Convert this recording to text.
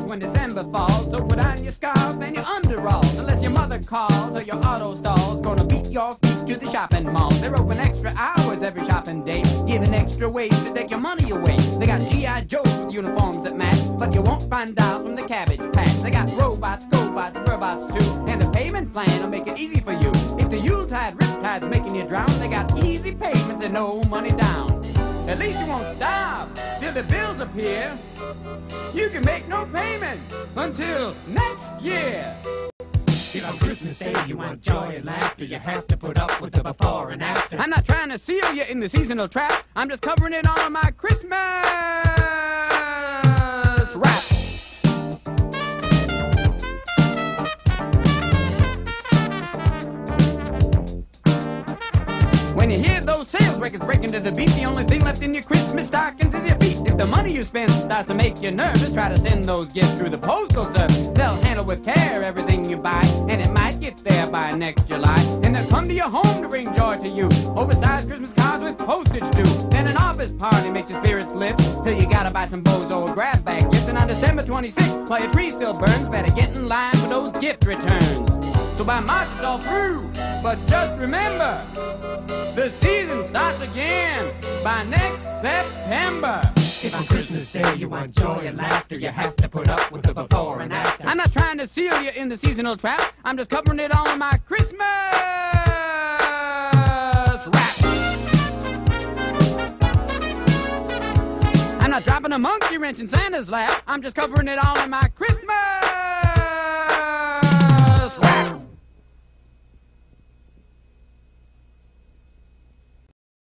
when December falls. So put on your scarf and your underalls, unless your mother calls or your auto stalls. Gonna beat your feet to the shopping mall. They're open extra hours every shopping day, giving extra ways to take your money away. They got G.I. Joes with uniforms that match, but you won't find dolls from the Cabbage Patch. They got robots, GoBots, robots too, and the payment plan will make it easy for you. If the Yuletide Riptide's making you drown, they got easy payments and no money down. At least you won't starve till the bills appear. You can make no payments until next year. If on Christmas Day you want joy and laughter, you have to put up with the before and after. I'm not trying to seal you in the seasonal trap. I'm just covering it all in my Christmas wrap. When you hear those sales records breaking to the beat, the only thing left in your Christmas stockings is your feet. If the money you spend starts to make you nervous, try to send those gifts through the postal service. They'll handle with care everything you buy, and it might get there by next July. And they'll come to your home to bring joy to you. Oversized Christmas cards with postage due. Then an office party makes your spirits lift, till you gotta buy some bozo or grab bag gifts. And on December 26th, while your tree still burns, better get in line for those gift returns. So by March it's all through, but just remember, the season starts again by next September. If on Christmas Day you want joy and laughter, you have to put up with the before and after. I'm not trying to seal you in the seasonal trap. I'm just covering it all in my Christmas wrap. I'm not dropping a monkey wrench in Santa's lap. I'm just covering it all in my Christmas